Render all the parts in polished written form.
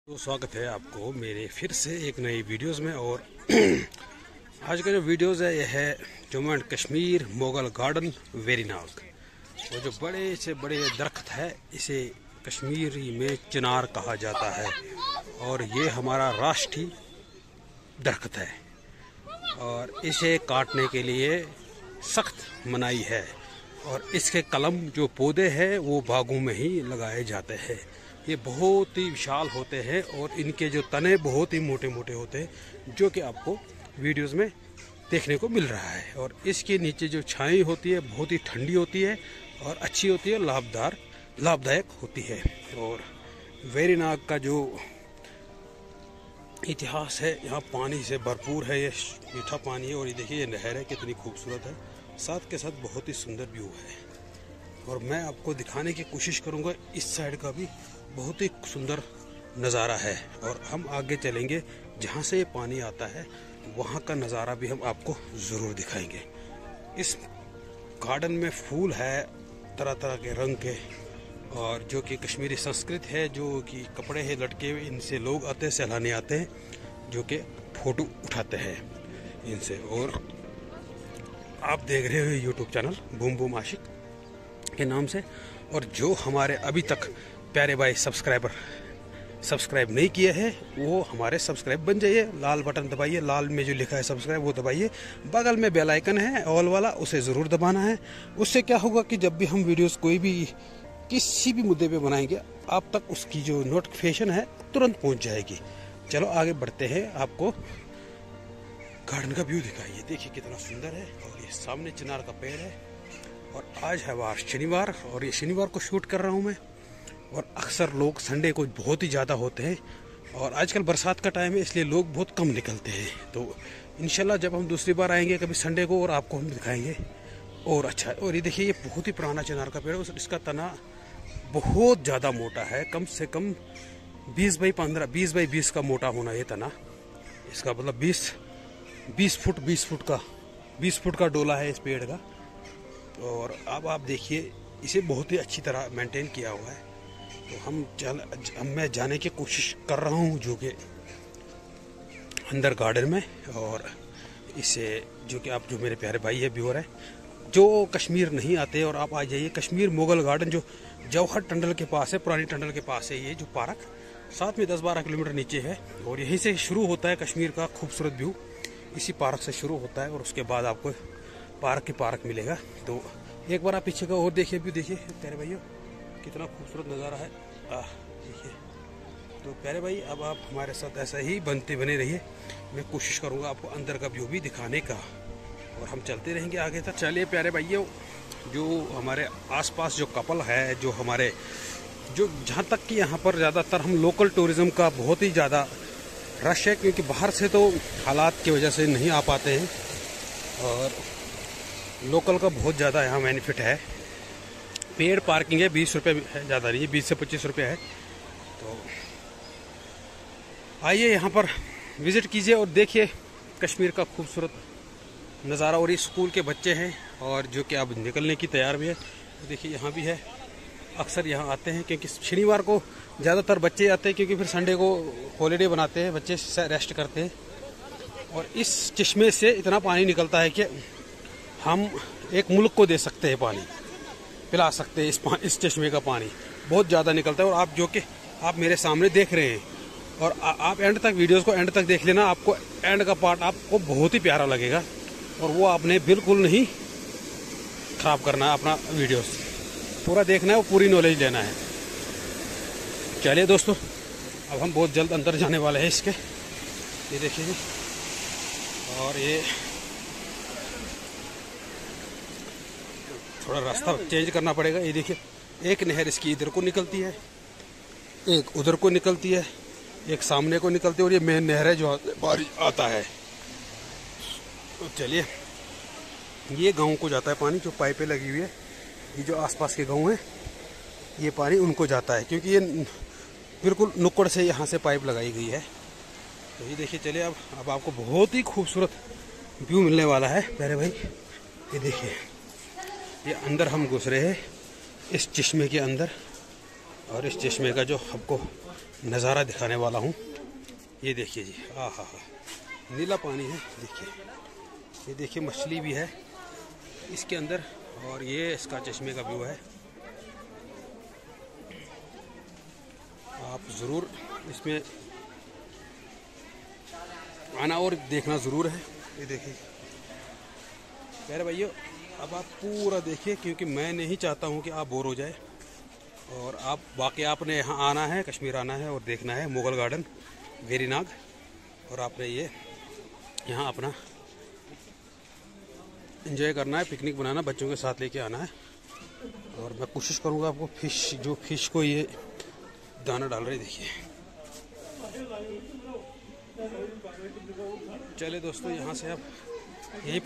तो स्वागत है आपको मेरे फिर से एक नई वीडियोस में। और आज का जो वीडियोस है यह है जम्मू एंड कश्मीर मुगल गार्डन वेरीनाग। वो जो बड़े से बड़े दरख्त है इसे कश्मीरी में चिनार कहा जाता है और ये हमारा राष्ट्रीय दरख्त है और इसे काटने के लिए सख्त मनाही है। और इसके कलम जो पौधे हैं वो बागों में ही लगाए जाते हैं। ये बहुत ही विशाल होते हैं और इनके जो तने बहुत ही मोटे मोटे होते हैं जो कि आपको वीडियोस में देखने को मिल रहा है। और इसके नीचे जो छाई होती है बहुत ही ठंडी होती है और अच्छी होती है, लाभदायक होती है। और वेरीनाग का जो इतिहास है, यहाँ पानी से भरपूर है, ये मीठा पानी है। और ये देखिए ये नहर है कितनी खूबसूरत है, साथ के साथ बहुत ही सुंदर व्यू है। और मैं आपको दिखाने की कोशिश करूँगा इस साइड का भी बहुत ही सुंदर नज़ारा है। और हम आगे चलेंगे जहाँ से ये पानी आता है वहाँ का नज़ारा भी हम आपको ज़रूर दिखाएंगे। इस गार्डन में फूल है तरह तरह के रंग के और जो कि कश्मीरी संस्कृति है, जो कि कपड़े हैं लटके हुए, इनसे लोग आते हैं, सैलानी आते हैं जो कि फ़ोटो उठाते हैं इनसे। और आप देख रहे हो YouTube channel boom boom Ashiq के नाम से। और जो हमारे अभी तक प्यारे भाई सब्सक्राइब नहीं किए हैं वो हमारे सब्सक्राइब बन जाइए, लाल बटन दबाइए, लाल में जो लिखा है सब्सक्राइब वो दबाइए, बगल में बेल आइकन है ऑल वाला, उसे ज़रूर दबाना है। उससे क्या होगा कि जब भी हम वीडियोस कोई भी किसी भी मुद्दे पे बनाएंगे आप तक उसकी जो नोटिफिकेशन है तुरंत पहुंच जाएगी। चलो आगे बढ़ते हैं, आपको गार्डन का व्यू दिखाइए। देखिए कितना सुंदर है और ये सामने चिनार का पेड़ है। और आज है वार शनिवार और ये शनिवार को शूट कर रहा हूँ मैं। और अक्सर लोग संडे को बहुत ही ज़्यादा होते हैं और आजकल बरसात का टाइम है इसलिए लोग बहुत कम निकलते हैं। तो इंशाल्लाह जब हम दूसरी बार आएंगे कभी संडे को और आपको हम दिखाएंगे और अच्छा। और ये देखिए ये बहुत ही पुराना चिनार का पेड़ है, इसका तना बहुत ज़्यादा मोटा है, कम से कम 20 बाई 15 20 बाई 20 का मोटा होना ये तना। इसका मतलब 20 फुट का डोला है इस पेड़ का। और अब आप देखिए इसे बहुत ही अच्छी तरह मेंटेन किया हुआ है। तो मैं जाने की कोशिश कर रहा हूँ जो कि अंदर गार्डन में। और इसे जो कि आप जो मेरे प्यारे भाई है व्यूअर है जो कश्मीर नहीं आते और आप आ जाइए कश्मीर मुगल गार्डन जो जवाहर टंडल के पास है, पुरानी टंडल के पास है ये जो पार्क, साथ में 10-12 किलोमीटर नीचे है। और यहीं से शुरू होता है कश्मीर का खूबसूरत व्यू, इसी पार्क से शुरू होता है और उसके बाद आपको पार्क मिलेगा। तो एक बार आप पीछे का और देखिए व्यू, देखिए प्यारे भाइयों कितना खूबसूरत नज़ारा है। देखिए तो प्यारे भाई अब आप हमारे साथ ऐसा ही बने रहिए, मैं कोशिश करूँगा आपको अंदर का व्यू भी दिखाने का और हम चलते रहेंगे आगे तक। चलिए प्यारे भाइयों, जो हमारे आसपास जो कपल है, जो हमारे जो जहाँ तक कि यहाँ पर ज़्यादातर हम लोकल टूरिज़्म का बहुत ही ज़्यादा रश है क्योंकि बाहर से तो हालात की वजह से नहीं आ पाते हैं और लोकल का बहुत ज़्यादा यहाँ बेनिफिट है। पेड पार्किंग है, 20 रुपये है, ज़्यादा नहीं है, 20 से 25 रुपये है। तो आइए यहाँ पर विज़िट कीजिए और देखिए कश्मीर का खूबसूरत नज़ारा। और ये स्कूल के बच्चे हैं और जो कि अब निकलने की तैयार भी है। तो देखिए यहाँ भी है, अक्सर यहाँ आते हैं क्योंकि शनिवार को ज़्यादातर बच्चे आते हैं क्योंकि फिर संडे को हॉलीडे बनाते हैं, बच्चे रेस्ट करते हैं। और इस चश्मे से इतना पानी निकलता है कि हम एक मुल्क को दे सकते हैं, पानी पिला सकते हैं। इस चश्मे का पानी बहुत ज़्यादा निकलता है। और आप जो कि आप मेरे सामने देख रहे हैं और आप एंड तक वीडियोस को एंड तक देख लेना, आपको एंड का पार्ट आपको बहुत ही प्यारा लगेगा और वो आपने बिल्कुल नहीं ख़राब करना है, अपना वीडियोस पूरा देखना है, वो पूरी नॉलेज लेना है। चलिए दोस्तों अब हम बहुत जल्द अंदर जाने वाले हैं इसके, ये देखिए। और ये थोड़ा रास्ता चेंज करना पड़ेगा। ये देखिए एक नहर इसकी इधर को निकलती है, एक उधर को निकलती है, एक सामने को निकलती है और ये मेन नहर है जो बारिश आता है। तो चलिए ये गांव को जाता है पानी, जो पाइपें लगी हुई है, ये जो आसपास के गांव हैं ये पानी उनको जाता है क्योंकि ये बिल्कुल नुक्कड़ से यहाँ से पाइप लगाई गई है। तो ये देखिए चलिए अब आपको बहुत ही खूबसूरत व्यू मिलने वाला है प्यारे भाई। ये देखिए ये अंदर हम घुस रहे हैं इस चश्मे के अंदर और इस चश्मे का जो आपको नज़ारा दिखाने वाला हूँ। ये देखिए जी, हाँ हाँ हाँ, नीला पानी है। देखिए, ये देखिए मछली भी है इसके अंदर, और ये इसका चश्मे का व्यू है। आप ज़रूर इसमें आना और देखना ज़रूर है। ये देखिए प्यारे भाइयों, अब आप पूरा देखिए, क्योंकि मैं नहीं चाहता हूँ कि आप बोर हो जाए। और आप बाकी आपने यहाँ आना है, कश्मीर आना है और देखना है मुगल गार्डन, वेरीनाग। और आपने ये यहाँ अपना एंजॉय करना है, पिकनिक बनाना, बच्चों के साथ लेके आना है। और मैं कोशिश करूँगा आपको फिश को ये दाना डाल रहे, देखिए। चले दोस्तों, यहाँ से अब यहीं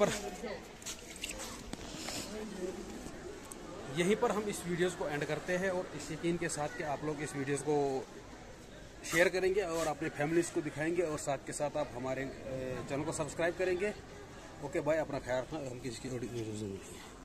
पर हम इस वीडियोस को एंड करते हैं, और इस यकीन के साथ कि आप लोग इस वीडियोस को शेयर करेंगे और अपने फैमिलीज को दिखाएंगे, और साथ के साथ आप हमारे चैनल को सब्सक्राइब करेंगे। ओके बाय, अपना ख्याल रखना। हम किसी की